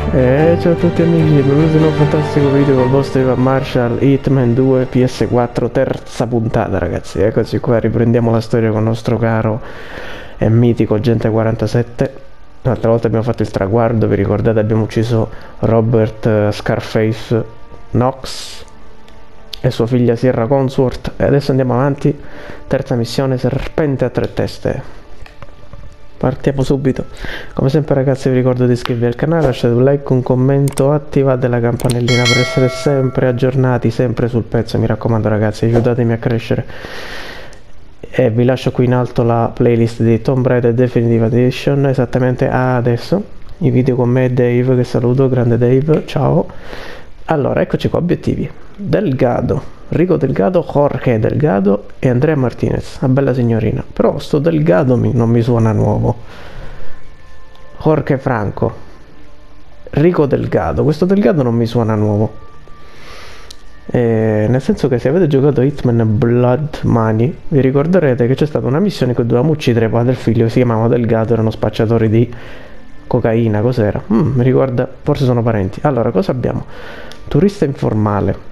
Ciao a tutti amici, benvenuti in un fantastico video col vostro Ivan Marshall, Hitman 2 PS4, terza puntata ragazzi. Eccoci qua, riprendiamo la storia con il nostro caro e mitico Agente 47. L'altra volta abbiamo fatto il traguardo, vi ricordate, abbiamo ucciso Robert Scarface Knox e sua figlia Sierra Consort. E adesso andiamo avanti, terza missione, serpente a tre teste. Partiamo subito. Come sempre ragazzi vi ricordo di iscrivervi al canale, lasciate un like, un commento, attivate la campanellina per essere sempre aggiornati, sempre sul pezzo, mi raccomando ragazzi, aiutatemi a crescere. E vi lascio qui in alto la playlist di Tomb Raider Definitive Edition, esattamente adesso. I video con me e Dave, che saluto, grande Dave, ciao. Allora, eccoci qua, obiettivi. Delgado, Rico Delgado, Jorge Delgado e Andrea Martinez, una bella signorina. Però sto Delgado non mi suona nuovo. Jorge Franco, Rico Delgado, questo Delgado non mi suona nuovo. Nel senso che se avete giocato Hitman Blood Money vi ricorderete che c'è stata una missione in cui dovevamo uccidere padre e figlio che si chiamava Delgado, erano spacciatori di cocaina, cos'era? Mi ricorda, forse sono parenti. Allora, cosa abbiamo? Turista informale.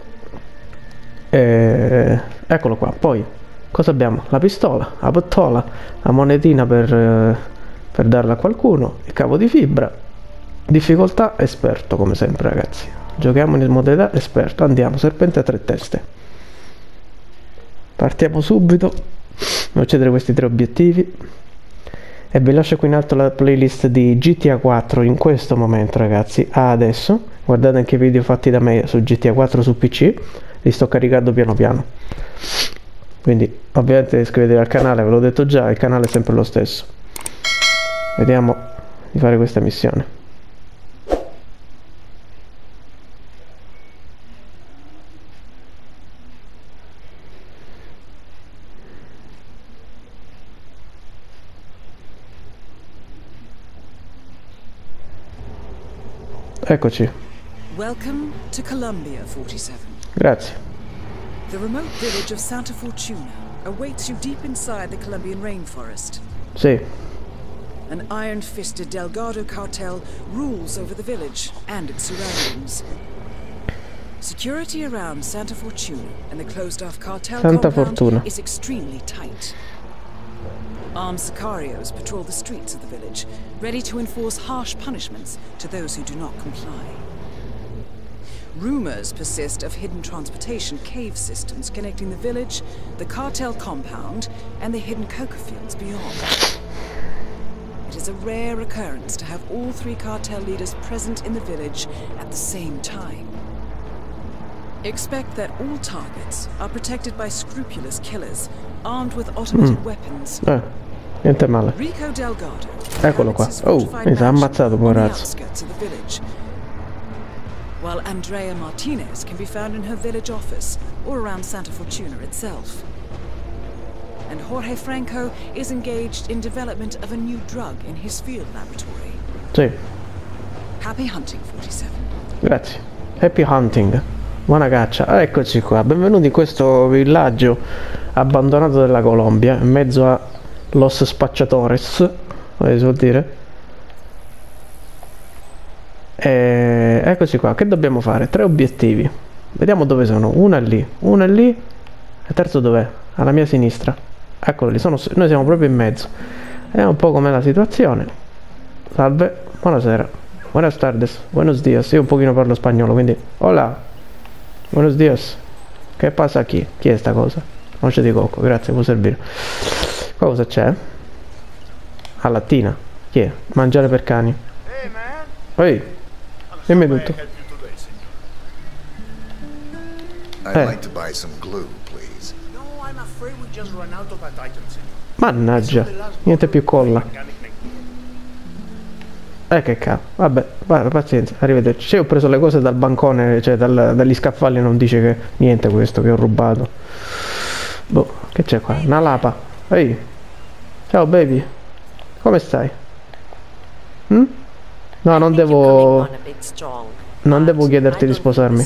Eccolo qua. Poi cosa abbiamo? La pistola, la pettola, la monetina per darla a qualcuno, il cavo di fibra. Difficoltà esperto come sempre ragazzi. Giochiamo in modalità esperto. Andiamo, serpente a tre teste. Partiamo subito. Devo accedere a questi tre obiettivi. E vi lascio qui in alto la playlist di GTA 4 in questo momento ragazzi. Adesso guardate anche i video fatti da me su GTA 4 su PC. Li sto caricando piano piano, quindi ovviamente iscrivetevi al canale, ve l'ho detto già, il canale è sempre lo stesso. Vediamo di fare questa missione. Eccoci. Welcome to Colombia 47. Grazie. The remote village of Santa Fortuna awaits you deep inside the Colombian rainforest. Sì. An iron-fisted Delgado cartel rules over the village and its surroundings. Security around Santa Fortuna and the closed-off cartel compound is extremely tight. Armed sicarios patrol the streets of the village, ready to enforce harsh punishments to those who do not comply. Rumors persist of hidden transportation cave systems connecting the village, the cartel compound, and the hidden coca fields beyond. It is a rare occurrence to have all three cartel leaders present in the village at the same time. Expect that all targets are protected by scrupulous killers, armed with automated weapons. Niente male. Rico Delgado. Eccolo qua. Oh, mi sa ammazzato, poverazzo. While Andrea Martinez can be found in her village office or around Santa Fortuna itself. And Jorge Franco is engaged in development of a new drug in his field laboratory. Sì. Happy hunting, 47. Grazie. Happy hunting. Buona caccia. Eccoci qua. Benvenuti in questo villaggio abbandonato della Colombia, in mezzo a Los Spacciatores, come si può dire. Eccoci qua, che dobbiamo fare? Tre obiettivi. Vediamo dove sono. Uno è lì, uno è lì. E il terzo dov'è? Alla mia sinistra. Eccolo lì, noi siamo proprio in mezzo. Vediamo un po' com'è la situazione. Salve, buonasera. Buenas tardes, buenos días. Io un pochino parlo spagnolo, quindi hola, buenos días. Che passa qui? Chi è sta cosa? Noce di cocco, grazie, può servire. Qua cosa c'è? Ah, lattina. Chi è? Mangiare per cani. Ehi, dimmi tutto. Mannaggia, niente più colla. Che cavolo. Vabbè, pazienza, arrivederci. Se ho preso le cose dal bancone, cioè dagli scaffali, non dice che niente questo che ho rubato. Boh, che c'è qua? Una lapa. Ehi, ciao baby. Come stai? No, non devo chiederti di sposarmi.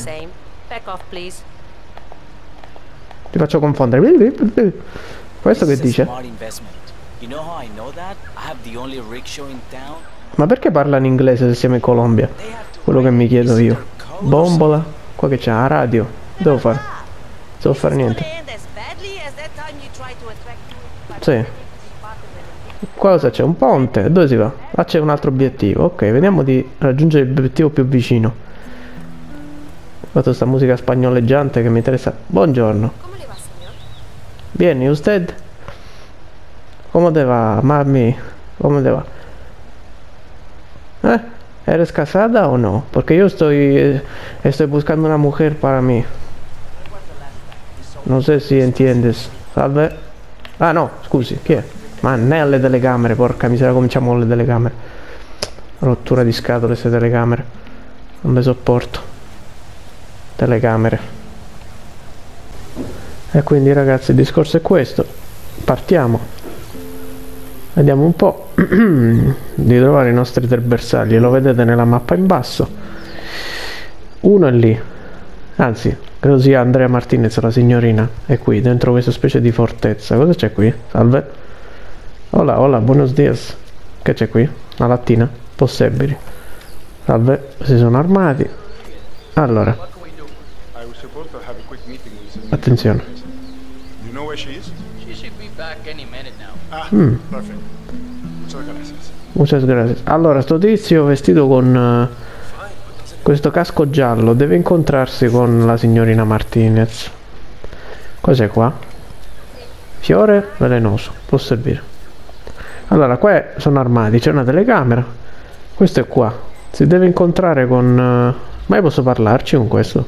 Ti faccio confondere. Questo che dice? Ma perché parla in inglese se siamo in Colombia? Quello che mi chiedo io. Bombola? Qua che c'è la radio. Devo fare? Devo fare niente. Sì. Cosa c'è? Un ponte? Dove si va? Là c'è un altro obiettivo. Ok, vediamo di raggiungere l'obiettivo più vicino. Guarda sta musica spagnoleggiante che mi interessa. Buongiorno. Vieni, usted? Come te va, mami? Come te va? ¿Eres casada o no? Porque yo estoy buscando una mujer para mí. Non so se entiendes. Salve. Ah no, scusi, chi è? Ma non è alle telecamere, porca miseria, cominciamo con le telecamere. Rottura di scatole queste telecamere. Non le sopporto. Telecamere. E quindi ragazzi il discorso è questo. Partiamo. Vediamo un po' di trovare i nostri tre bersagli. Lo vedete nella mappa in basso. Uno è lì. Anzi, credo sia Andrea Martinez, la signorina. È qui, dentro questa specie di fortezza. Cosa c'è qui? Salve. Hola, hola, buenos dias. Che c'è qui? Una lattina? Possibili. Salve, si sono armati. Allora. Attenzione. Muchas gracias. Allora, sto tizio vestito con questo casco giallo deve incontrarsi con la signorina Martinez. Cos'è qua? Fiore velenoso, può servire. Allora, qua sono armati, c'è una telecamera. Questo è qua. Si deve incontrare con... ma io posso parlarci con questo?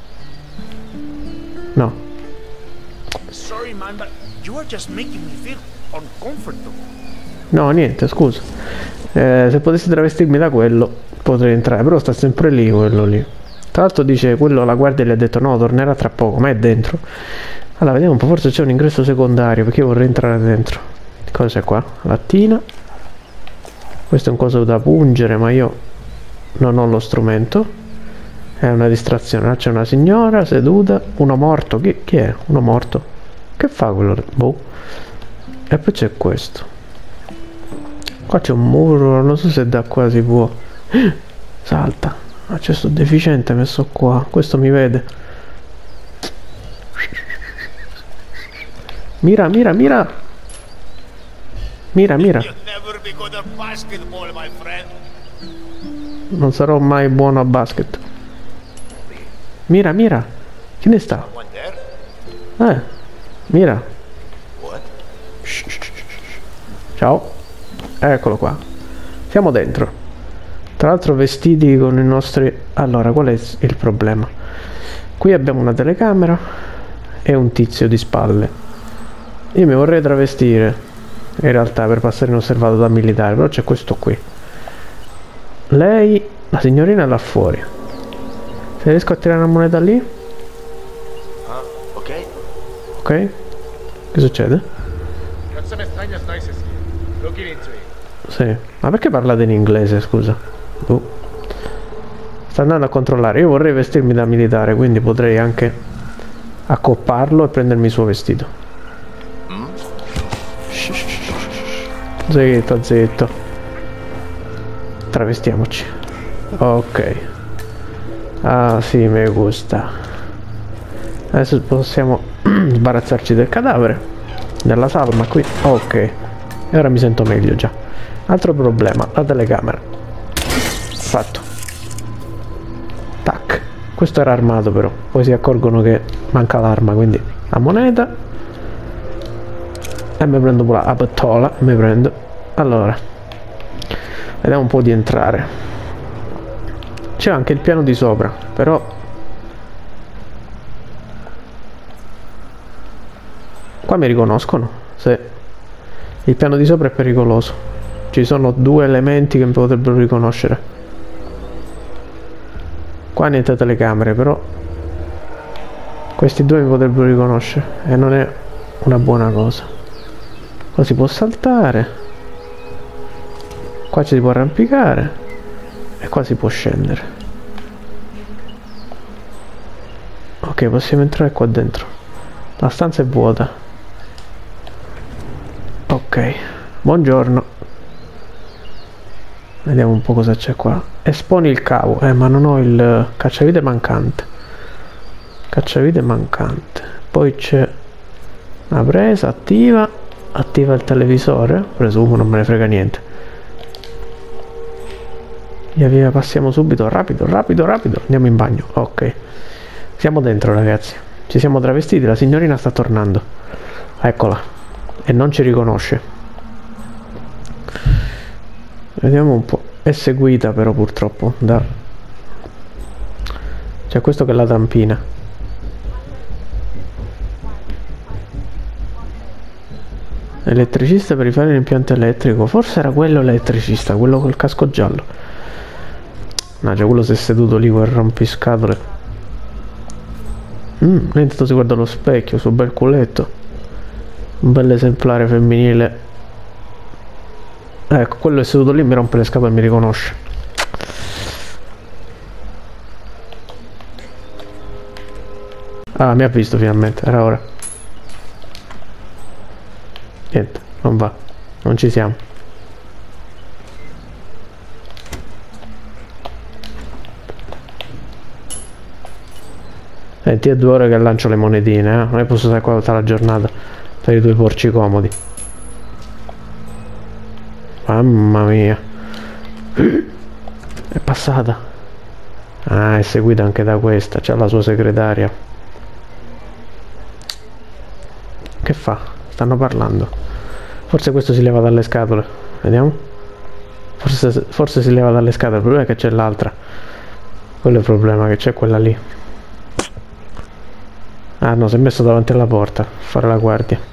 No. Sorry man, but you are just making me feel uncomfortable. No, niente, scusa. Se potessi travestirmi da quello potrei entrare, però sta sempre lì quello lì. Tra l'altro dice quello, la guardia gli ha detto no, tornerà tra poco, ma è dentro. Allora, vediamo un po', forse c'è un ingresso secondario, perché io vorrei entrare dentro. Cosa c'è qua? Lattina. Questo è un coso da pungere, ma io non ho lo strumento. È una distrazione. C'è una signora seduta, uno morto. Chi è? Uno morto. Che fa quello? Boh. E poi c'è questo. Qua c'è un muro, non so se da qua si può. Salta. Ma c'è sto deficiente messo qua. Questo mi vede. Mira, mira, mira. Mira, mira. Non sarò mai buono a basket. Mira, mira. Chi ne sta? Mira. Ciao. Eccolo qua. Siamo dentro. Tra l'altro vestiti con i nostri... Allora, qual è il problema? Qui abbiamo una telecamera e un tizio di spalle. Io mi vorrei travestire, in realtà, per passare inosservato da militare, però c'è questo qui. Lei, la signorina, è là fuori. Se riesco a tirare una moneta lì? Ok. Ok. Che succede? Sì. Ma perché parlate in inglese, scusa? Sta andando a controllare. Io vorrei vestirmi da militare, quindi potrei anche accopparlo e prendermi il suo vestito. Zitto, zitto. Travestiamoci. Ok. Ah sì, mi gusta. Adesso possiamo sbarazzarci del cadavere, della salma qui. Ok. E ora mi sento meglio già. Altro problema, la telecamera. Fatto. Tac. Questo era armato però. Poi si accorgono che manca l'arma, quindi la moneta. E mi prendo pure la pistola. Mi prendo. Allora. Vediamo un po' di entrare. C'è anche il piano di sopra, però... Qua mi riconoscono. Se il piano di sopra è pericoloso. Ci sono due elementi che mi potrebbero riconoscere. Qua niente telecamere, però questi due mi potrebbero riconoscere e non è una buona cosa. Qua si può saltare, qua ci si può arrampicare e qua si può scendere. Ok, possiamo entrare qua dentro. La stanza è vuota. Ok, buongiorno. Vediamo un po' cosa c'è qua. Esponi il cavo. Ma non ho il cacciavite mancante. Cacciavite mancante. Poi c'è una presa, attiva. Attiva il televisore. Presumo, non me ne frega niente. Via via, passiamo subito. Rapido, rapido, rapido. Andiamo in bagno. Ok. Siamo dentro, ragazzi. Ci siamo travestiti. La signorina sta tornando. Eccola. E non ci riconosce. Vediamo un po'. È seguita però purtroppo da... C'è questo che è la tampina. Elettricista per rifare l'impianto elettrico. Forse era quello elettricista, quello col casco giallo. No, cioè quello si è seduto lì quel rompiscatole. Intanto si guarda allo specchio, sul bel culetto. Un bel esemplare femminile. Ecco, quello è seduto lì, mi rompe le scatole e mi riconosce. Ah, mi ha visto finalmente, era ora. Niente, non va, non ci siamo. Senti, è 2 ore che lancio le monetine, non è posso stare qua tutta la giornata per i 2 porci comodi. Mamma mia. È passata. Ah, è seguita anche da questa. C'ha la sua segretaria. Che fa? Stanno parlando. Forse questo si leva dalle scatole. Vediamo. Forse si leva dalle scatole. Il problema è che c'è l'altra. Quello è il problema, che c'è quella lì. Ah no, si è messo davanti alla porta a fare la guardia.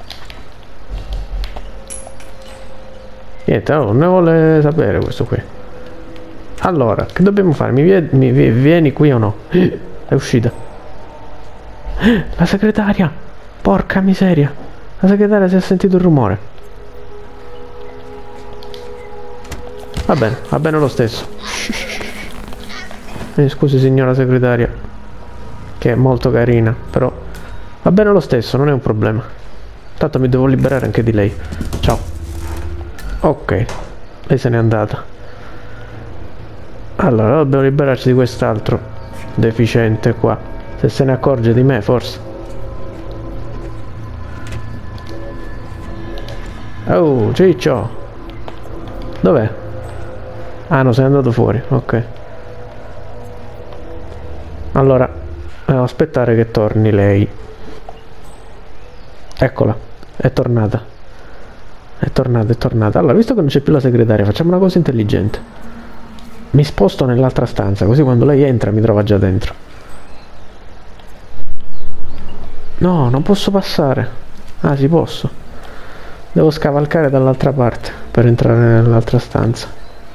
Niente, non ne vuole sapere questo qui. Allora, che dobbiamo fare? Vieni qui o no? È uscita. La segretaria! Porca miseria! La segretaria si è sentito il rumore. Va bene lo stesso. Scusi signora segretaria, che è molto carina, però va bene lo stesso, non è un problema. Tanto mi devo liberare anche di lei. Ciao. Ok, lei se n'è andata. Allora, dobbiamo liberarci di quest'altro deficiente qua. Se se ne accorge di me, forse. Oh, Ciccio! Dov'è? Ah no, sei andato fuori, ok. Allora, devo aspettare che torni lei. Eccola, è tornata. È tornata. Allora, visto che non c'è più la segretaria, facciamo una cosa intelligente. Mi sposto nell'altra stanza, così quando lei entra mi trova già dentro. No, non posso passare. Ah, sì, posso. Devo scavalcare dall'altra parte per entrare nell'altra stanza.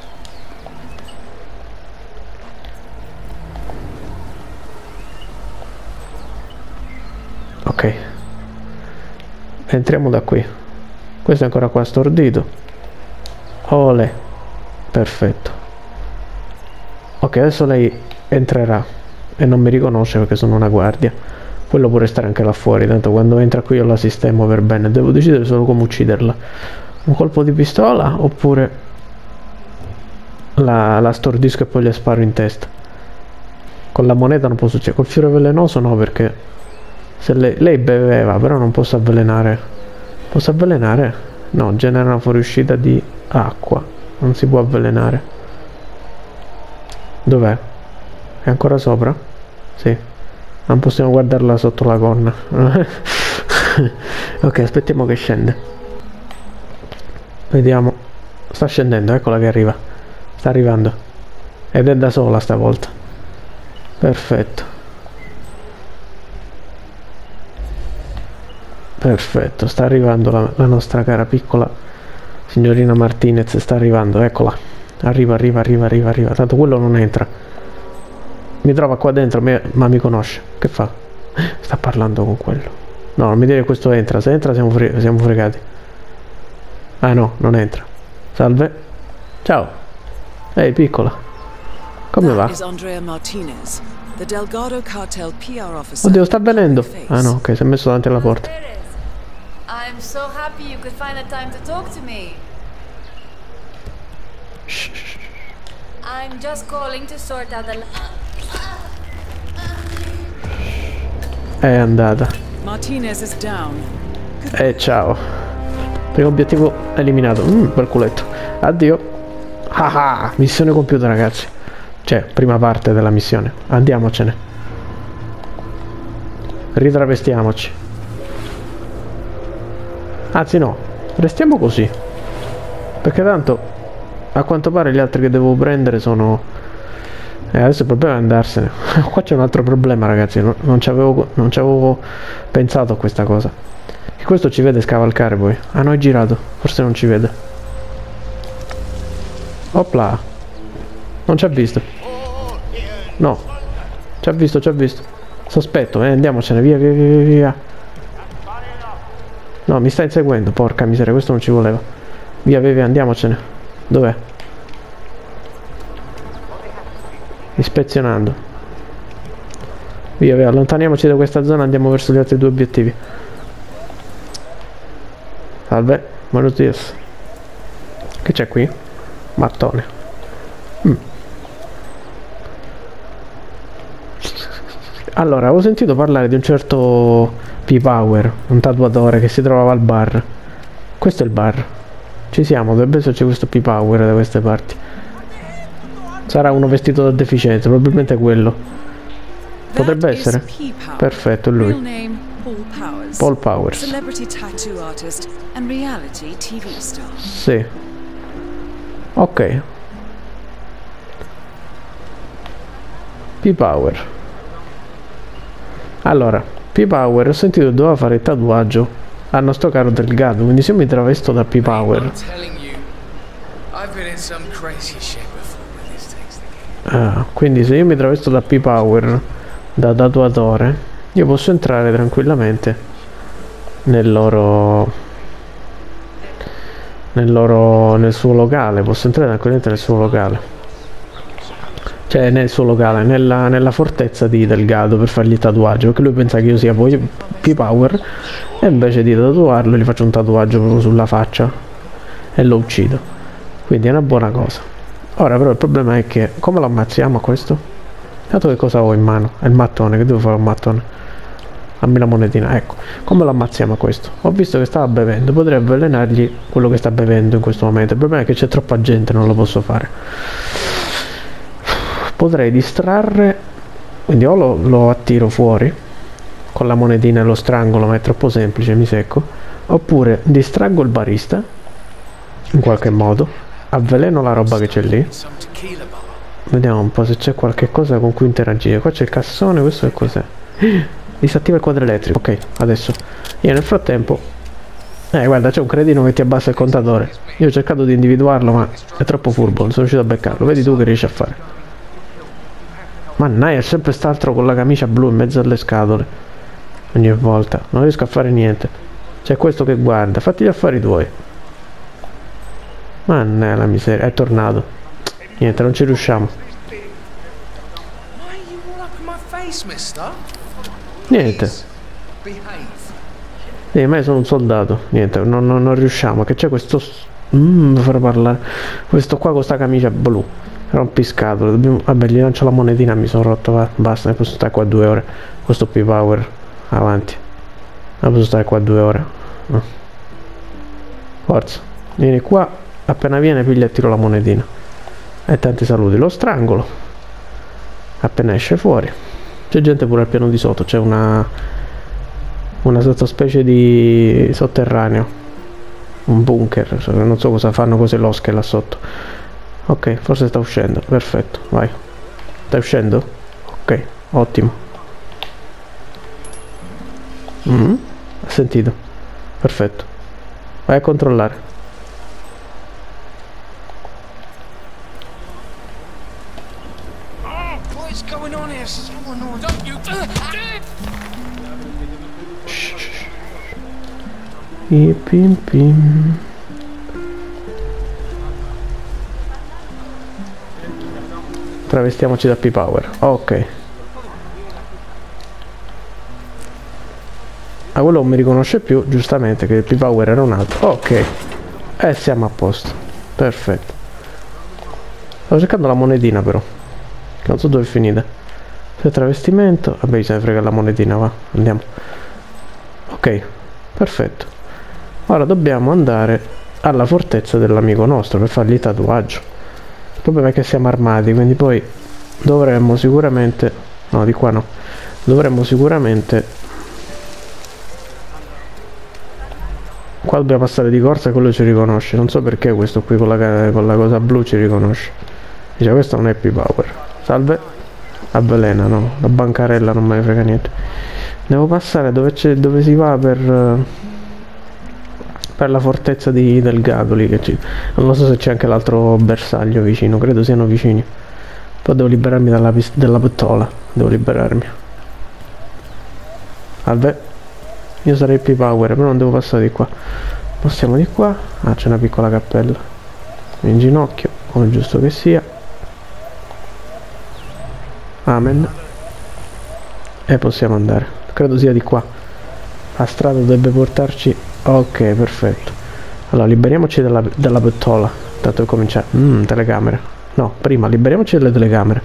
Ok. Entriamo da qui. Questo è ancora qua stordito. Ole. Perfetto. Ok, adesso lei entrerà e non mi riconosce perché sono una guardia. Quello può restare anche là fuori, tanto quando entra qui io la sistemo per bene. Devo decidere solo come ucciderla. Un colpo di pistola oppure la stordisco e poi le sparo in testa. Con la moneta non può succedere. Col fiore velenoso no, perché se lei beveva, però non posso avvelenare. Posso avvelenare? No, genera una fuoriuscita di acqua. Non si può avvelenare. Dov'è? È ancora sopra? Sì. Non possiamo guardarla sotto la gonna. Ok, aspettiamo che scende. Vediamo. Sta scendendo, eccola che arriva. Sta arrivando. Ed è da sola stavolta. Perfetto. Perfetto, sta arrivando la nostra cara piccola signorina Martinez, sta arrivando, eccola. Arriva. Tanto quello non entra. Mi trova qua dentro, ma mi conosce. Che fa? Sta parlando con quello. No, non mi dire che questo entra. Se entra siamo fregati. Ah no, non entra. Salve. Ciao. Ehi, piccola. Come va? Oddio, sta venendo. Ah no, ok, si è messo davanti alla porta. I'm so happy you could find the time to talk to me. I'm just calling to sort out the... È andata. Martinez is down. E ciao. Primo obiettivo eliminato. Bel culetto. Addio. Ah, missione compiuta, ragazzi. Cioè, prima parte della missione. Andiamocene. Ritravestiamoci. Anzi no, restiamo così. Perché tanto, a quanto pare gli altri che devo prendere sono... adesso il problema è andarsene. Qua c'è un altro problema, ragazzi. Non ci avevo pensato a questa cosa. Che questo ci vede scavalcare poi. Ah no, è girato. Forse non ci vede. Opla. Non ci ha visto. No. Ci ha visto, ci ha visto. Sospetto, andiamocene. Via, via, via, via. No, mi sta inseguendo. Porca miseria, questo non ci voleva. Via, via, via, andiamocene. Dov'è? Ispezionando. Via, via, allontaniamoci da questa zona, andiamo verso gli altri due obiettivi. Salve, buenos dias. Che c'è qui? Mattone. Allora, ho sentito parlare di un certo P-Power, un tatuatore che si trovava al bar. Questo è il bar. Ci siamo, dovrebbe esserci questo P-Power da queste parti. Sarà uno vestito da deficiente, probabilmente quello. Potrebbe essere. Perfetto, è lui. Paul Powers. Celebrity tattoo artist and reality TV star. Sì. Ok. P-Power. Allora, P-Power, ho sentito che doveva fare il tatuaggio al nostro caro Delgado, quindi se io mi travesto da P-Power... quindi se io mi travesto da P-Power, da tatuatore, io posso entrare tranquillamente nel suo locale, posso entrare tranquillamente nel suo locale. Cioè nel suo locale, nella fortezza di Delgado per fargli il tatuaggio, perché lui pensa che io sia poi P-Power e invece di tatuarlo gli faccio un tatuaggio proprio sulla faccia e lo uccido. Quindi è una buona cosa. Ora però il problema è che come lo ammazziamo a questo? Dato che cosa ho in mano? È il mattone, che devo fare un mattone? Dammi la monetina, ecco. Come lo ammazziamo a questo? Ho visto che stava bevendo, potrei avvelenargli quello che sta bevendo in questo momento. Il problema è che c'è troppa gente, non lo posso fare. Potrei distrarre, quindi o lo attiro fuori con la monetina e lo strangolo, ma è troppo semplice, mi secco. Oppure distraggo il barista in qualche modo, avveleno la roba che c'è lì. Vediamo un po' se c'è qualche cosa con cui interagire. Qua c'è il cassone, questo che cos'è? Disattiva il quadro elettrico. Ok, adesso io nel frattempo guarda, c'è un cretino che ti abbassa il contatore. Io ho cercato di individuarlo, ma è troppo furbo, non sono riuscito a beccarlo. Vedi tu che riesci a fare. Mannaggia, è sempre st'altro con la camicia blu in mezzo alle scatole. Ogni volta non riesco a fare niente. C'è questo che guarda, fatti gli affari tuoi. Mannaggia la miseria, è tornato. Niente, non ci riusciamo. Niente. Ma io sono un soldato. Niente, non riusciamo. Che c'è questo... fare parlare. Questo qua con sta camicia blu. Rompiscatole. Vabbè, gli lancio la monetina, mi sono rotto. Va. Basta, ne posso stare qua 2 ore. Questo P-Power. Avanti. Non posso stare qua 2 ore. No. Forza. Vieni qua. Appena viene piglia e tiro la monetina. E tanti saluti. Lo strangolo. Appena esce fuori. C'è gente pure al piano di sotto. C'è una sottospecie di sotterraneo. Un bunker. Non so cosa fanno cose losche là sotto. Ok, forse sta uscendo. Perfetto, vai. Sta uscendo? Ok, ottimo. Ha sentito. Perfetto. Vai a controllare. Pim pim. Travestiamoci da P-Power. Ok. Ah, quello non mi riconosce più, giustamente, che il P-Power era un altro. Ok. E siamo a posto. Perfetto. Stavo cercando la monetina però, che non so dove è finita. Se travestimento, vabbè, se ne frega la monetina, va, andiamo. Ok, perfetto. Ora dobbiamo andare alla fortezza dell'amico nostro per fargli tatuaggio. Il problema è che siamo armati, quindi poi dovremmo sicuramente... no, di qua no. Dovremmo sicuramente... qua dobbiamo passare di corsa e quello ci riconosce. Non so perché questo qui con la cosa blu ci riconosce. Dice, questo non è P-Power. Salve. Avvelena, no. La bancarella non me ne frega niente. Devo passare dove si va per la fortezza di Delgado lì, che non lo so se c'è anche l'altro bersaglio vicino, credo siano vicini. Poi devo liberarmi dalla pistola. Devo liberarmi. Salve. Io sarei P-Power, però non devo passare di qua. Passiamo di qua. Ah, c'è una piccola cappella in ginocchio, come giusto che sia. Amen. E possiamo andare. Credo sia di qua. La strada dovrebbe portarci... ok, perfetto. Allora, liberiamoci della pistola. Tanto che comincia... telecamere. No, prima liberiamoci delle telecamere.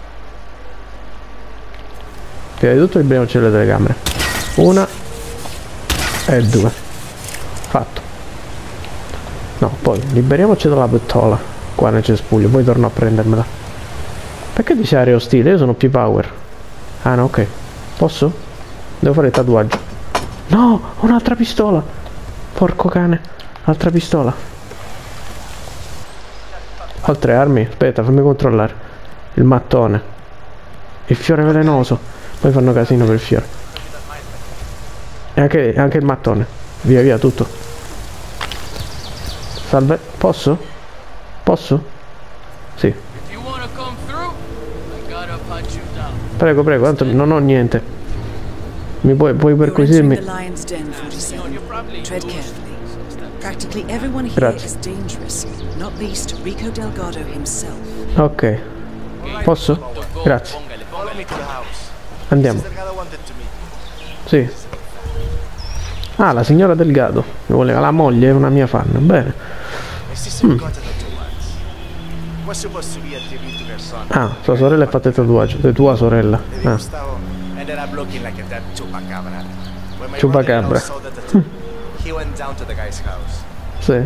Prima di tutto liberiamoci delle telecamere. Una e due. Fatto. No, poi liberiamoci dalla pistola qua nel cespuglio, poi torno a prendermela. Perché dice area ostile? Io sono P-Power. Ah no, ok. Posso? Devo fare il tatuaggio. No, ho un'altra pistola. Porco cane. Altra pistola. Altre armi? Aspetta, fammi controllare. Il mattone. Il fiore velenoso. Poi fanno casino per il fiore. E anche il mattone. Via via tutto. Salve. Posso? Posso? Sì. Prego, prego, tanto non ho niente. Mi puoi perquisirmi? Grazie. Ok. Posso? Grazie. Andiamo. Sì. Ah, la signora Delgado. Mi voleva la moglie, è una mia fan. Bene. Ah, sua sorella ha fatto il tatuaggio. È tua sorella. Ah. Chupacabra. Sì.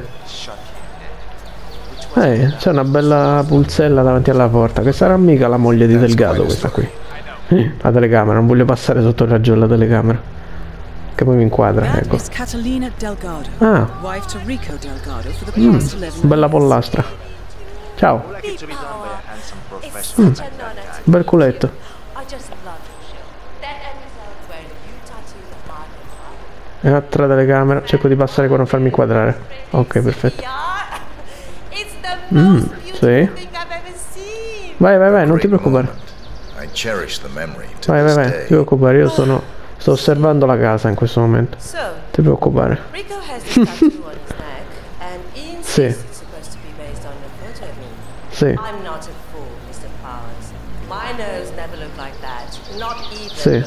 C'è una bella pulsella davanti alla porta. Che sarà mica la moglie di Delgado questa qui. La telecamera, non voglio passare sotto il raggio della telecamera. Che poi mi inquadra, ecco. Ah. Bella pollastra. Ciao. Bel culetto. E un'altra telecamera. Cerco di passare qua, non farmi inquadrare. Ok, perfetto. Sì. Vai, vai, vai, non ti preoccupare. Vai, vai, vai, non ti preoccupare, io sto osservando la casa in questo momento. Non ti preoccupare. Sì. Sì. Sì.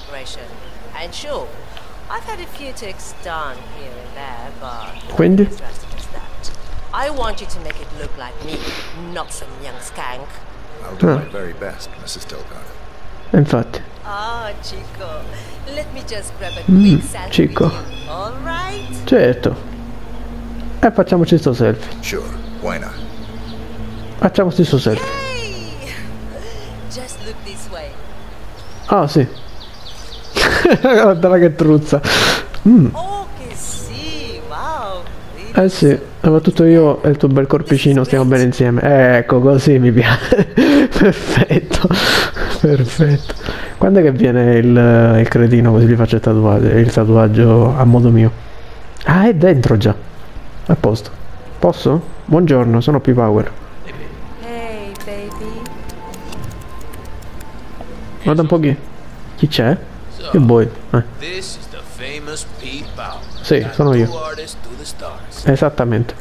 Quindi? I want you to make it look like me, not some young skank. I'll do my very best, Mrs. Delgado. Infatti. Ah, Chico, let me just grab a quick selfie Chico. with you, all right? Certo. E facciamoci sto selfie. Sure, why not? Facciamoci sto selfie. Hey! Just look this way. Ah, sì. Guarda che truzza. Oh, che sì, wow. Eh sì, soprattutto io e il tuo bel corpicino stiamo bene insieme. Ecco, così mi piace. Perfetto. Perfetto. Quando è che viene il cretino così gli faccio il tatuaggio a modo mio? Ah, è dentro già. A posto. Posso? Buongiorno, sono P-Power. Hey, baby. Guarda un po' chi c'è? Che vuoi? Sì, sono io. Esattamente.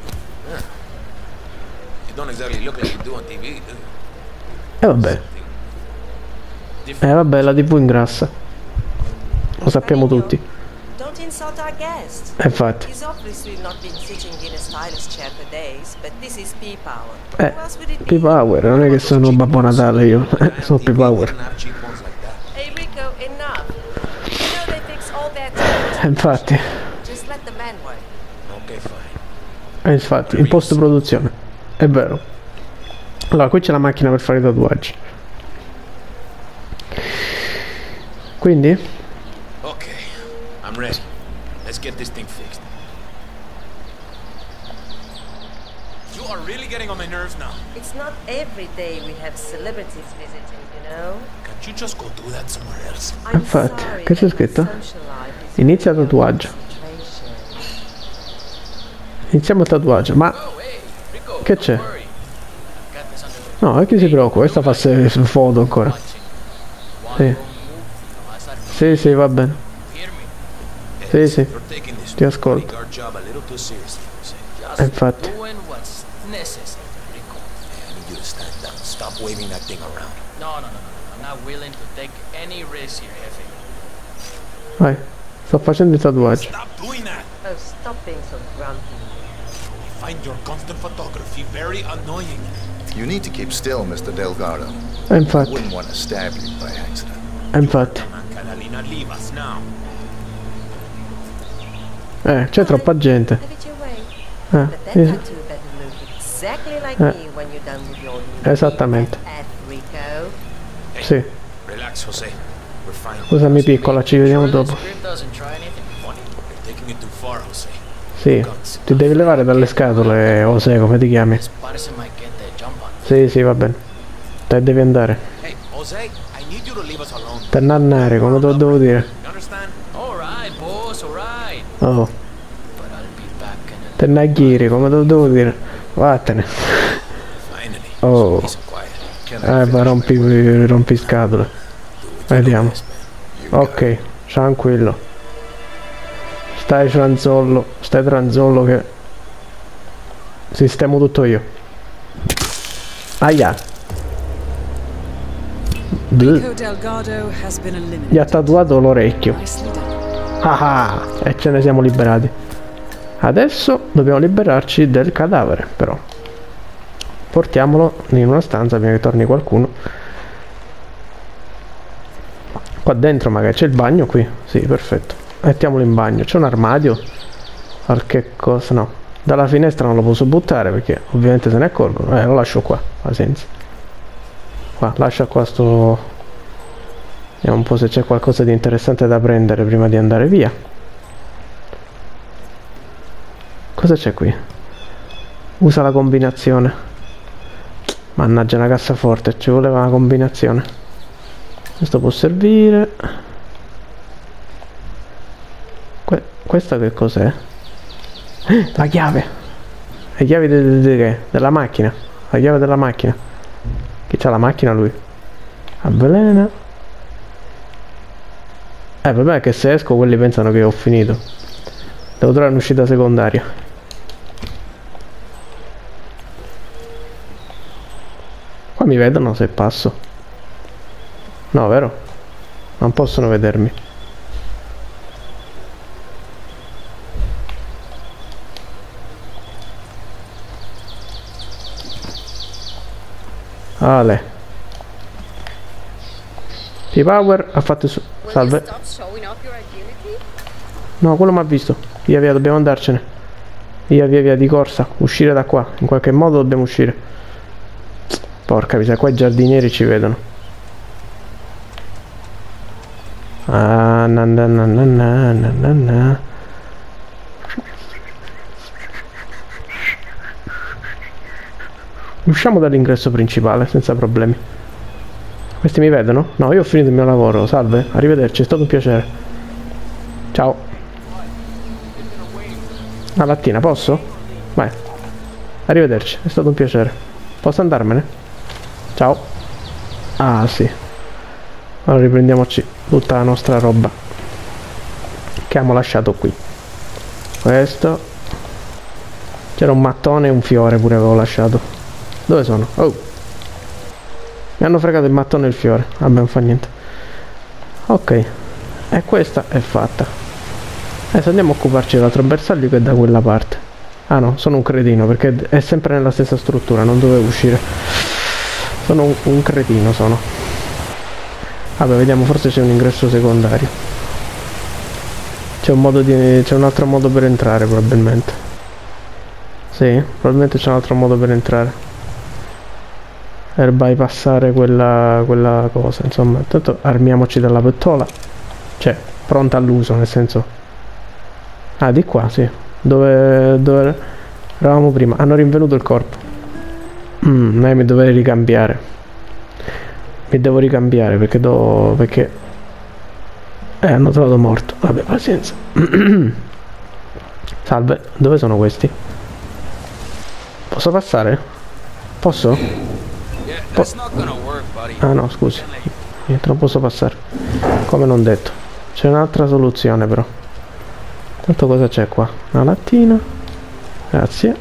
E vabbè. Vabbè, la TV ingrassa. Lo sappiamo tutti. not insult our guest. Infatti. He's obviously not been sitting in a stylish chair for days, but this is P-Power. Who else would it be? P-Power, non è che sono Babbo Natale io, sono P-Power. Hey Rico, enough. You know they fix all their time. Infatti. Just let the man work. Okay, fine. Infatti, in post-produzione. È vero. Allora, qui c'è la macchina per fare i tatuaggi. Quindi? Okay, I'm ready. Let's get this thing fixed. You are really getting on my nerves now. It's not every day we have celebrities visiting, you know? Can't you just go do that somewhere else? I'm Infatti, sorry che c'è that scritto? the social life is Inizia really tatuaggio. a concentration. Iniziamo il tatuaggio, ma Oh, hey, Rico, che don't c'è? worry. Got this under control. No, e chi si preoccupa? Questa fa foto ancora. Sì. Sì, sì, va bene. Sì, sì, You're taking this ti ascolto. bodyguard job a little too seriously. Just Infatti. doing what's necessary, Rico. I need you to stand down. Stop waving that thing around. No. I'm not willing to take any risk here, Jefe. Vai, sto facendo il tatuaggio. Stop doing that. Oh, stop being so grumpy. I find your constant photography very annoying. You need to keep still, Mr. Delgado. E infatti, Wouldn't want to stab you by accident. e infatti. Come on, Catalina, leave us now. C'è troppa gente. Have it your way. Eh, But that sì, tattoo better look exactly like me when you're done with your new esattamente. Rico. Sì. Relax, Jose. We're fine. Scusami piccola, ci vediamo dopo. Funny. You're taking it too far, Jose. Sì, ti devi levare dalle scatole, José, come ti chiami? Sì, sì, va bene. Te devi andare. Hey, Jose, I need you to leave us alone. Per nannare, come te lo devo dire? You understand? Alright, boss, alright. Oh, But I'll be back in a te naghiri, come te lo devo dire? Vattene. finally. Oh, Peace and quiet. ma rompi scatole. Vediamo. Ok, tranquillo. Stai tranzollo che sistemo tutto io. Aia. Rico Delgado has been eliminated. Gli ha tatuato l'orecchio. Nicely done. Ah, e ce ne siamo liberati. Adesso dobbiamo liberarci del cadavere, però. Portiamolo in una stanza prima che torni qualcuno. Qua dentro magari c'è il bagno qui. Sì, perfetto. Mettiamolo in bagno. C'è un armadio? Qualche cosa? No. Dalla finestra non lo posso buttare perché ovviamente se ne accorgono. Lo lascio qua. Pazienza. Qua, lascia qua sto... Vediamo un po' se c'è qualcosa di interessante da prendere prima di andare via. Cosa c'è qui? Usa la combinazione. Mannaggia, una cassaforte. Ci voleva una combinazione. Questo può servire. Questa che cos'è? La chiave. Le chiavi della macchina. La chiave della macchina. Chi c'ha la macchina lui? Avvelena. Il problema è che se esco quelli pensano che ho finito. Devo trovare un'uscita secondaria. Qua mi vedono se passo. No, vero? Non possono vedermi. Ale. P-Power ha fatto su... Salve. No, quello mi ha visto. Via, dobbiamo andarcene. Via, di corsa. Uscire da qua. In qualche modo dobbiamo uscire. Porca miseria, qua i giardinieri ci vedono. Ah, na. Usciamo dall'ingresso principale senza problemi. Questi mi vedono? No, io ho finito il mio lavoro. Salve, arrivederci, è stato un piacere. Ciao. Ah, lattina, posso? Vai. Arrivederci, è stato un piacere. Posso andarmene? Ciao. Ah, sì. Allora riprendiamoci tutta la nostra roba che abbiamo lasciato qui. Questo. C'era un mattone e un fiore pure avevo lasciato. Dove sono? Oh, mi hanno fregato il mattone e il fiore. Vabbè, non fa niente. Ok, e questa è fatta. Adesso andiamo a occuparci dell'altro bersaglio che è da quella parte. Ah no, sono un cretino perché è sempre nella stessa struttura, non dovevo uscire. Sono un cretino, sono. Vabbè, vediamo, forse c'è un ingresso secondario. C'è un altro modo per entrare probabilmente. Sì, probabilmente c'è un altro modo per entrare. Per bypassare quella cosa, insomma. Intanto armiamoci dalla pettola. Cioè, pronta all'uso, nel senso. Ah, di qua, sì. Dove eravamo prima. Hanno rinvenuto il corpo. Mi dovrei ricambiare. Mi devo ricambiare perché hanno trovato morto. Vabbè, pazienza. Salve, dove sono questi? Posso passare? Posso? Ah no, scusi. Niente, non posso passare. Come non detto. C'è un'altra soluzione però. Tanto cosa c'è qua? Una lattina. Grazie.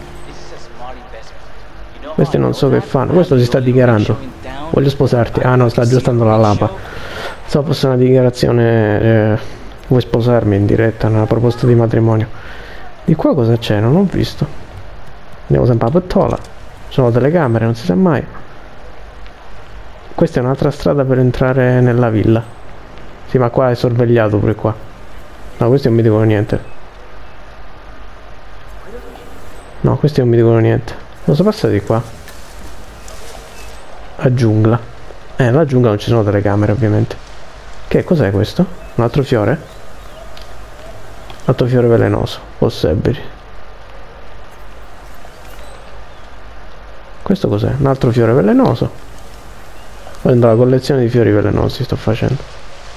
Questi non so che fanno. Questo si sta dichiarando. Voglio sposarti. Ah no, sta aggiustando la lapa. So, fosse una dichiarazione. Vuoi sposarmi in diretta? Una proposta di matrimonio. Di qua cosa c'è? Non ho visto. Andiamo sempre a pettola. Ci sono telecamere, non si sa mai. Questa è un'altra strada per entrare nella villa. Sì, ma qua è sorvegliato pure qua. No, questi non mi dicono niente. No, questi non mi dicono niente. Posso passare di qua? La giungla. La giungla non ci sono telecamere ovviamente. Che cos'è questo? Un altro fiore? Un altro fiore velenoso. Possibili. Questo cos'è? Un altro fiore velenoso. Prendo la collezione di fiori velenosi, sto facendo.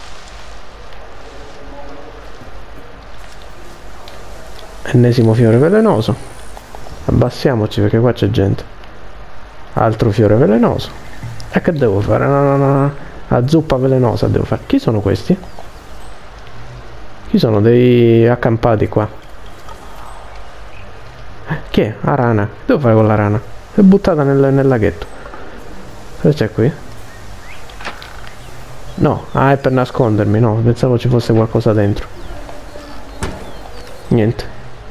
Ennesimo fiore velenoso. Abbassiamoci perché qua c'è gente. Altro fiore velenoso. E che devo fare? No. La zuppa velenosa devo fare. Chi sono questi? Chi sono dei accampati qua? Chi è? La rana. Che devo fare con la rana? È buttata nel laghetto. Cosa c'è qui? No, è per nascondermi. No, pensavo ci fosse qualcosa dentro. Niente.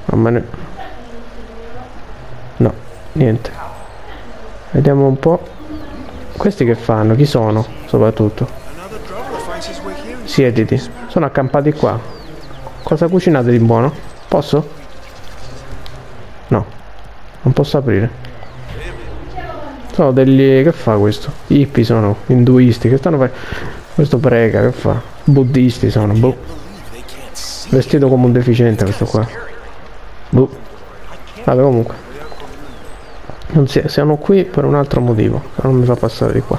No, niente. Vediamo un po'. Questi che fanno? Chi sono? Soprattutto. Siediti. Sono accampati qua. Cosa cucinate di buono? Posso? No. Non posso aprire. Sono degli... Che fa questo? Hippie sono. Induisti. Che stanno facendo? Questo prega. Che fa? Buddisti sono. Boh. Vestito come un deficiente questo qua. Boh. Vabbè, comunque non siamo qui per un altro motivo che non mi fa passare di qua.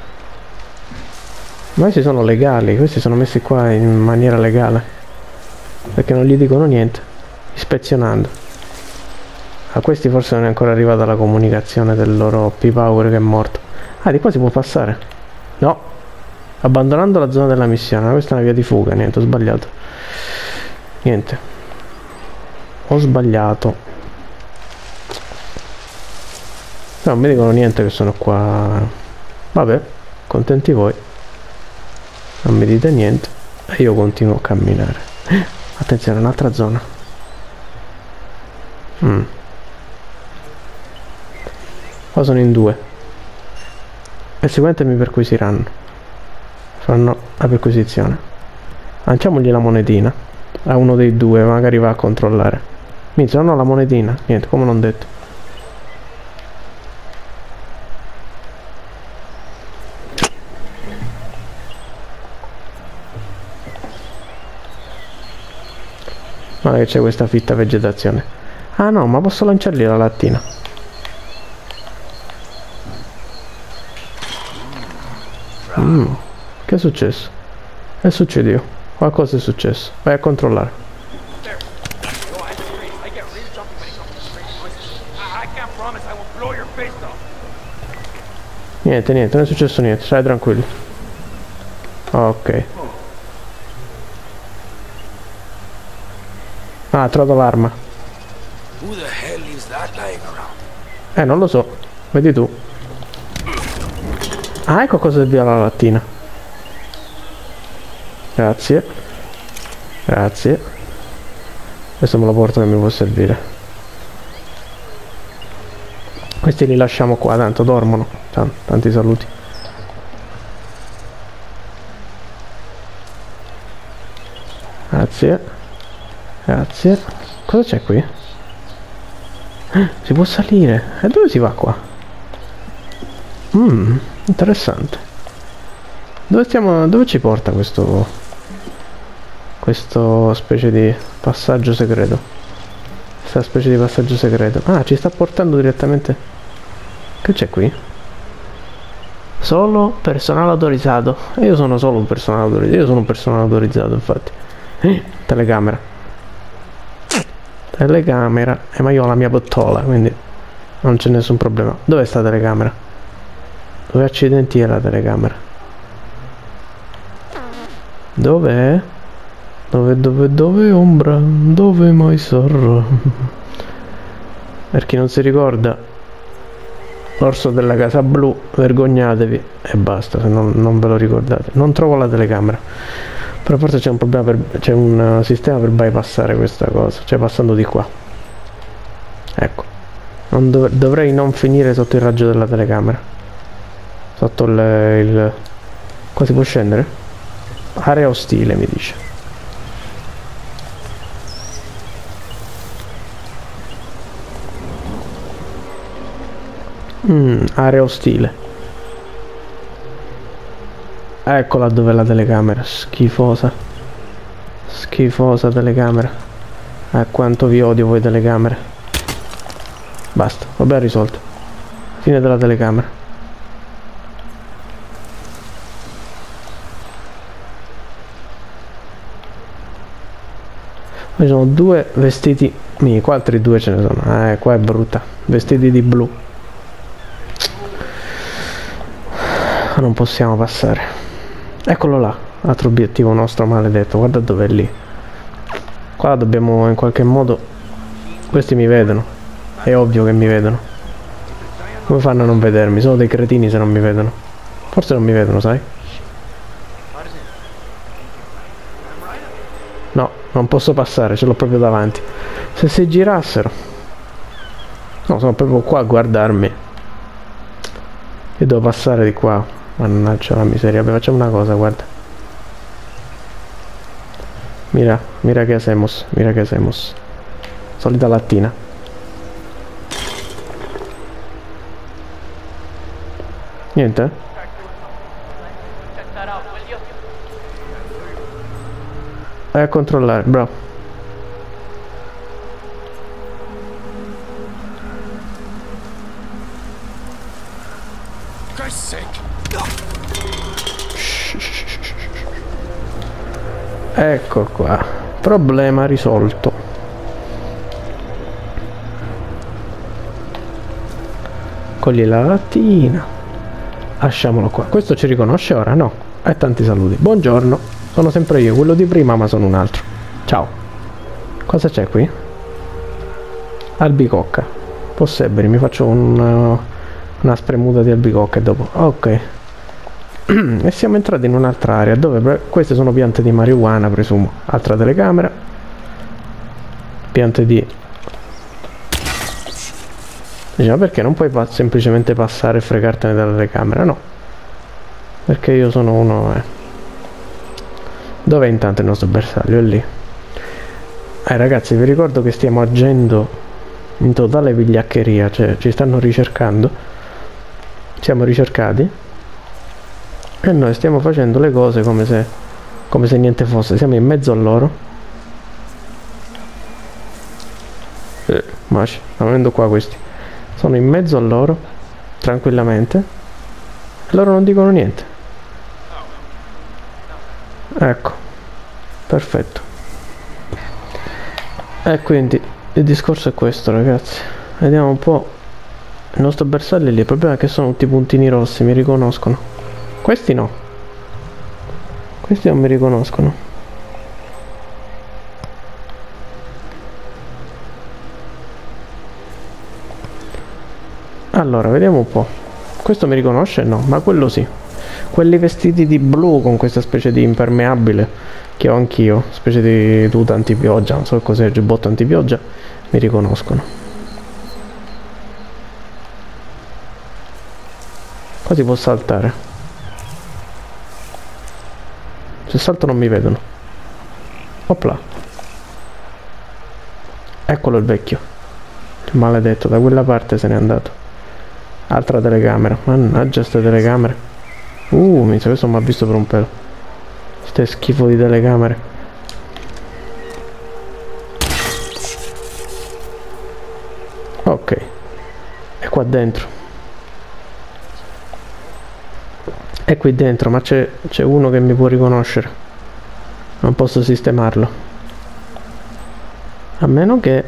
Ma questi sono legali, questi sono messi qua in maniera legale perché non gli dicono niente, ispezionando. A questi forse non è ancora arrivata la comunicazione del loro P-Power che è morto. Ah, di qua si può passare? No. Abbandonando la zona della missione. Questa è una via di fuga. Niente, ho sbagliato. Niente, ho sbagliato. Non mi dicono niente che sono qua. Vabbè, contenti voi. Non mi dite niente e io continuo a camminare. Attenzione, un'altra zona. Qua sono in due e sicuramente mi perquisiranno. Faranno la perquisizione. Lanciamogli la monetina a uno dei due, magari va a controllare. Minchia, non ho la monetina. Niente, come non detto. Guarda che c'è questa fitta vegetazione. Ah no, ma posso lanciargli la lattina. Che è successo? Che succede io? Qualcosa è successo. Vai a controllare. Niente, non è successo niente. Stai tranquillo. Ok. Ah, ha trovato l'arma. Non lo so. Vedi tu. Ah, ecco cosa serve la lattina. Grazie. Grazie. Questo me lo porto che mi può servire. Questi li lasciamo qua, tanto dormono. Tanti saluti. Grazie. Grazie. Cosa c'è qui? Si può salire. E dove si va qua? Interessante. Dove ci porta questo specie di passaggio segreto? Questa specie di passaggio segreto. Ah, ci sta portando direttamente. Che c'è qui? Solo personale autorizzato. E io sono solo un personale autorizzato. Io sono un personale autorizzato, infatti. Telecamera. Telecamera. Ma io ho la mia bottola, quindi non c'è nessun problema. Dove sta la telecamera? Dove accidenti è la telecamera? Dov'è? Dove ombra? Dove mai sarà? Per chi non si ricorda, l'orso della casa blu, vergognatevi e basta se non ve lo ricordate. Non trovo la telecamera, però forse c'è un problema, c'è un sistema per bypassare questa cosa, cioè passando di qua. Ecco, dovrei non finire sotto il raggio della telecamera, sotto il... Qua si può scendere? Area ostile mi dice. Area ostile. Eccola dove è la telecamera. Schifosa. Schifosa telecamera. Quanto vi odio voi telecamere. Basta, vabbè, risolto. Fine della telecamera. Ci sono due vestiti. Qua altri due ce ne sono. Qua è brutta. Vestiti di blu. Non possiamo passare. Eccolo là, altro obiettivo nostro maledetto. Guarda dov'è lì. Qua dobbiamo in qualche modo... Questi mi vedono. È ovvio che mi vedono. Come fanno a non vedermi? Sono dei cretini se non mi vedono. Forse non mi vedono, sai? No, non posso passare, ce l'ho proprio davanti. Se si girassero... No, sono proprio qua a guardarmi. Io devo passare di qua. Mannaggia la miseria. Beh, facciamo una cosa, guarda. Mira che hacemos. Mira che hacemos. Solita lattina. Niente? Vai a controllare, bravo. Ecco qua, problema risolto. Cogli la lattina. Lasciamolo qua. Questo ci riconosce ora? No. E tanti saluti. Buongiorno, sono sempre io, quello di prima ma sono un altro. Ciao. Cosa c'è qui? Albicocca. Possibili, mi faccio una spremuta di albicocca e dopo. Ok. E siamo entrati in un'altra area dove queste sono piante di marijuana, presumo. Altra telecamera. Piante di... Diciamo, perché non puoi semplicemente passare e fregartene dalla telecamera? No. Perché io sono uno... Dov'è intanto il nostro bersaglio? È lì. Ragazzi, vi ricordo che stiamo agendo in totale vigliaccheria. Cioè, ci stanno ricercando. Siamo ricercati. E noi stiamo facendo le cose come se niente fosse. Siamo in mezzo a loro. Ma stanno venendo qua questi. Sono in mezzo a loro, tranquillamente. E loro non dicono niente. Ecco. Perfetto. E quindi il discorso è questo, ragazzi. Vediamo un po'. Il nostro bersaglio è lì. Il problema è che sono tutti puntini rossi, mi riconoscono. Questi no. Questi non mi riconoscono. Allora, vediamo un po'. Questo mi riconosce? No, ma quello sì. Quelli vestiti di blu con questa specie di impermeabile che ho anch'io, specie di tuta antipioggia, non so cos'è il giubbotto antipioggia, mi riconoscono. Qua si può saltare. Se salto non mi vedono. Opla. Eccolo il vecchio. Il maledetto, da quella parte se n'è andato. Altra telecamera. Mannaggia ste telecamere. Mi sa che questo mi ha visto per un pelo. Ste schifo di telecamere. Ok. È qua dentro. È qui dentro, ma c'è uno che mi può riconoscere. Non posso sistemarlo. A meno che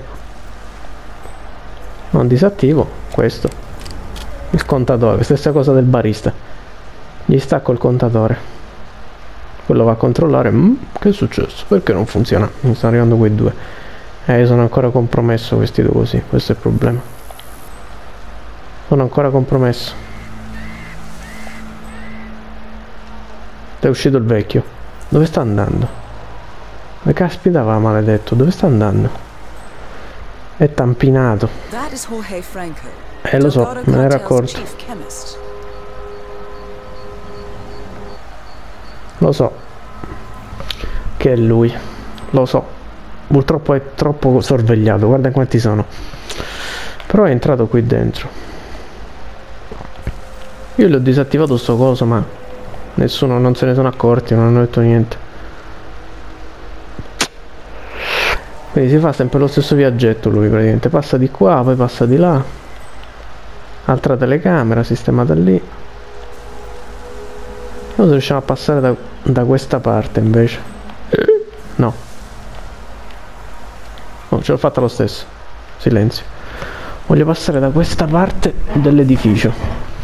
non disattivo questo. Il contatore, stessa cosa del barista. Gli stacco il contatore. Quello va a controllare. Che è successo? Perché non funziona? Mi stanno arrivando quei due. Io sono ancora compromesso questi due così. Questo è il problema. Sono ancora compromesso. È uscito il vecchio. Dove sta andando? Ma caspita va, maledetto. Dove sta andando? È tampinato. Lo so, me ne ero accorto. Lo so che è lui. Lo so. Purtroppo è troppo sorvegliato. Guarda quanti sono. Però è entrato qui dentro. Io gli ho disattivato sto coso, ma nessuno, non se ne sono accorti, non hanno detto niente. Quindi si fa sempre lo stesso viaggetto lui praticamente. Passa di qua, poi passa di là. Altra telecamera sistemata lì. Noi riusciamo a passare da questa parte invece. No. Oh, ce l'ho fatta lo stesso. Silenzio. Voglio passare da questa parte dell'edificio.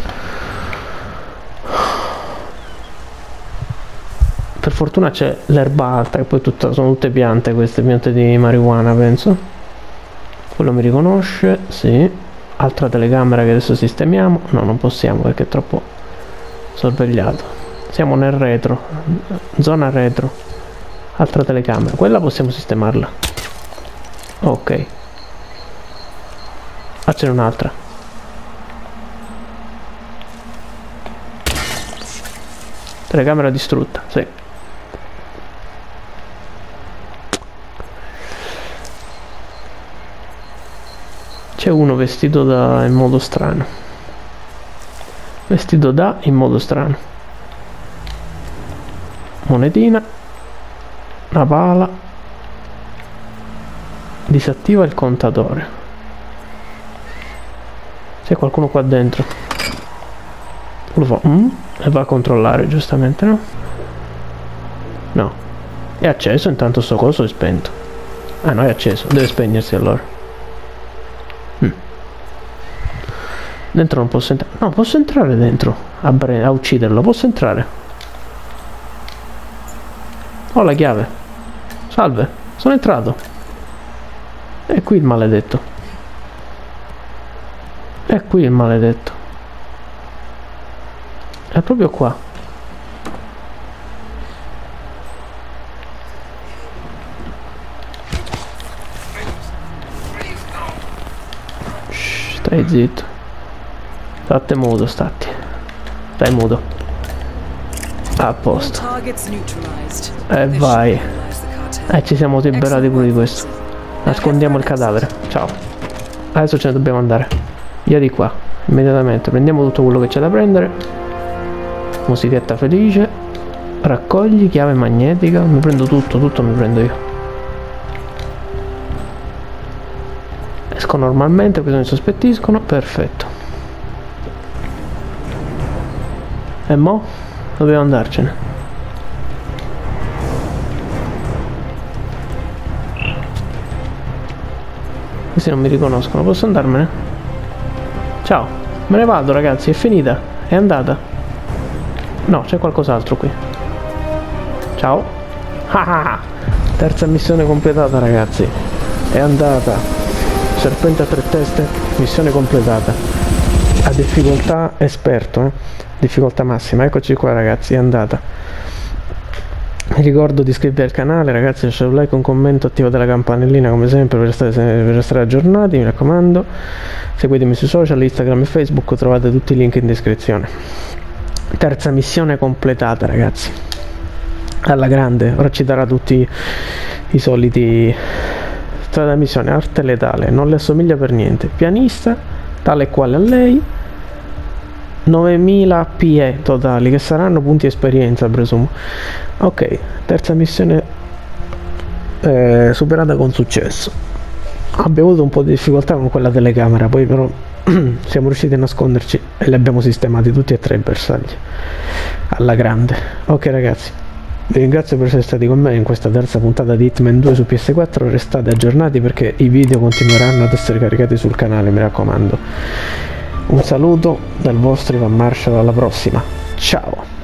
Per fortuna c'è l'erba alta, che poi sono tutte piante, queste piante di marijuana penso. Quello mi riconosce, sì. Altra telecamera che adesso sistemiamo. No, non possiamo perché è troppo sorvegliato. Siamo nel retro, zona retro. Altra telecamera, quella possiamo sistemarla. Ok. Ah, c'è un'altra. Telecamera distrutta, sì. C'è uno vestito in modo strano. Vestito in modo strano. Monetina. Una pala. Disattiva il contatore. C'è qualcuno qua dentro. Lo fa. E va a controllare giustamente, no? No. È acceso, intanto sto coso è spento. Ah no, è acceso. Deve spegnersi allora. Dentro non posso entrare. No, posso entrare dentro a ucciderlo. Posso entrare. Ho la chiave. Salve, sono entrato. È qui il maledetto. È qui il maledetto. È proprio qua. Shh, stai zitto. State muto, stati. Stai muto. A posto. E vai. Ci siamo liberati pure di questo. Nascondiamo il cadavere. Ciao. Adesso ce ne dobbiamo andare. Via di qua. Immediatamente. Prendiamo tutto quello che c'è da prendere. Musichetta felice. Raccogli, chiave magnetica. Mi prendo tutto mi prendo io. Esco normalmente, così mi sospettiscono. Perfetto. E mo'? Dobbiamo andarcene. Questi non mi riconoscono. Posso andarmene? Ciao. Me ne vado ragazzi. È finita. È andata. No, c'è qualcos'altro qui. Ciao. Terza missione completata ragazzi. È andata. Serpente a 3 teste. Missione completata. A difficoltà esperto, difficoltà massima. Eccoci qua ragazzi, è andata. Vi ricordo di iscrivervi al canale, ragazzi, lasciate un like, un commento, attivate la campanellina come sempre per restare aggiornati, mi raccomando. Seguitemi sui social, Instagram e Facebook, trovate tutti i link in descrizione. Terza missione completata, ragazzi, alla grande. Ora ci darà tutti i soliti. Strada missione, arte letale, non le assomiglia per niente, pianista, tale e quale a lei. 9000 PE totali, che saranno punti esperienza, presumo. Ok, terza missione superata con successo. Abbiamo avuto un po' di difficoltà con quella telecamera, poi però siamo riusciti a nasconderci e li abbiamo sistemati tutti e tre i bersagli alla grande. Ok ragazzi, vi ringrazio per essere stati con me in questa terza puntata di Hitman 2 su PS4. Restate aggiornati perché i video continueranno ad essere caricati sul canale, mi raccomando. Un saluto dal vostro Ivan Marshall, alla prossima, ciao!